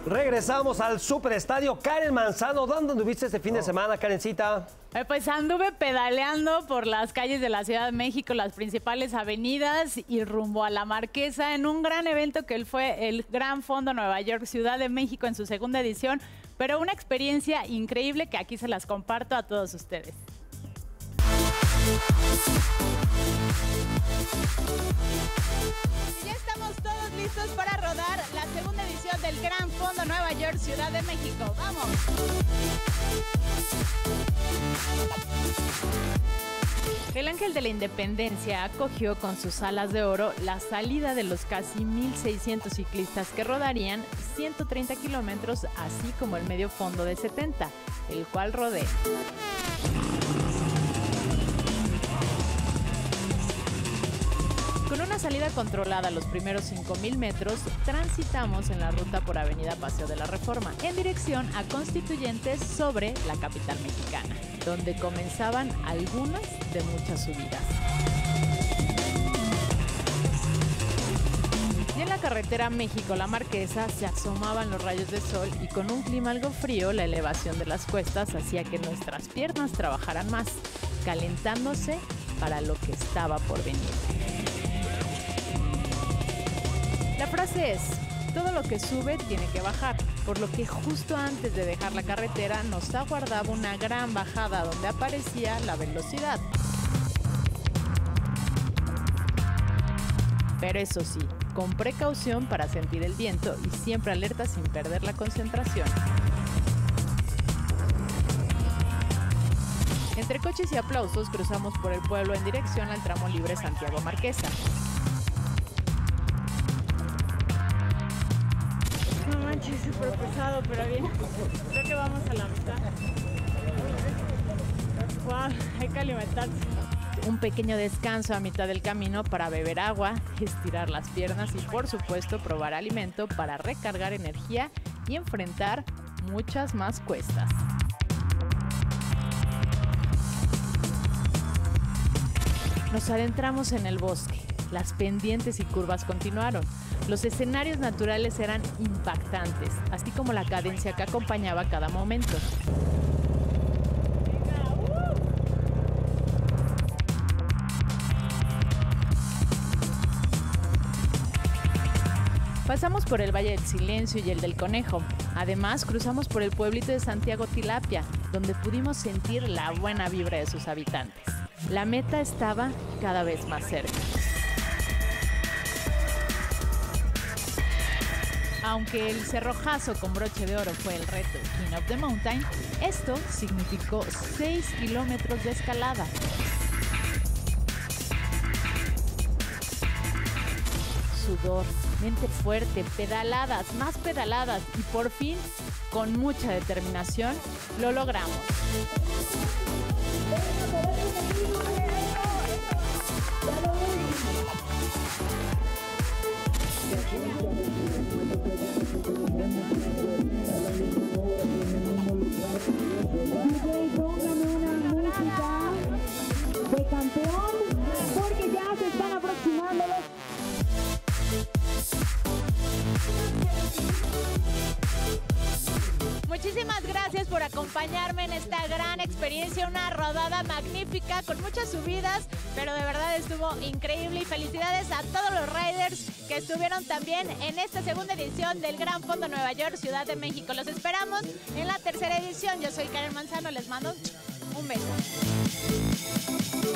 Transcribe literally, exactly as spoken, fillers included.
Regresamos al Superestadio. Karen Manzano, ¿dónde anduviste este fin de semana, Karencita? Eh, pues anduve pedaleando por las calles de la Ciudad de México, las principales avenidas y rumbo a la Marquesa en un gran evento que fue el Gran Fondo Nueva York Ciudad de México en su segunda edición, pero una experiencia increíble que aquí se las comparto a todos ustedes. Ya estamos todos listos para rodar la segunda edición del Gran Fondo Nueva York Ciudad de México. ¡Vamos! El Ángel de la Independencia acogió con sus alas de oro la salida de los casi mil seiscientos ciclistas que rodarían ciento treinta kilómetros, así como el medio fondo de setenta, el cual rodea. Con una salida controlada los primeros cinco mil metros, transitamos en la ruta por Avenida Paseo de la Reforma, en dirección a Constituyentes sobre la capital mexicana, donde comenzaban algunas de muchas subidas. Y en la carretera México-La Marquesa se asomaban los rayos de sol y con un clima algo frío, la elevación de las cuestas hacía que nuestras piernas trabajaran más, calentándose para lo que estaba por venir. La frase es, todo lo que sube tiene que bajar, por lo que justo antes de dejar la carretera nos aguardaba una gran bajada donde aparecía la velocidad. Pero eso sí, con precaución para sentir el viento y siempre alerta sin perder la concentración. Entre coches y aplausos cruzamos por el pueblo en dirección al tramo libre Santiago Marquesa. No manches, súper pesado, pero bien. Creo que vamos a la mitad. Wow, hay que alimentarse. Un pequeño descanso a mitad del camino para beber agua, estirar las piernas y por supuesto probar alimento para recargar energía y enfrentar muchas más cuestas. Nos adentramos en el bosque. Las pendientes y curvas continuaron. Los escenarios naturales eran impactantes, así como la cadencia que acompañaba cada momento. Pasamos por el Valle del Silencio y el del Conejo. Además, cruzamos por el pueblito de Santiago Tilapia, donde pudimos sentir la buena vibra de sus habitantes. La meta estaba cada vez más cerca. Aunque el cerrojazo con broche de oro fue el reto King of the Mountain, esto significó seis kilómetros de escalada. Sudor, mente fuerte, pedaladas, más pedaladas y por fin, con mucha determinación, lo logramos. Póngame una música de campeón porque ya se están aproximando los... Muchísimas gracias por acompañarme en esta gran experiencia, una rodada magnífica con muchas subidas, pero de verdad estuvo increíble y felicidades a todos los riders que estuvieron también en esta segunda edición del Gran Fondo Nueva York Ciudad de México. Los esperamos en la tercera edición. Yo soy Karen Manzano, les mando un beso.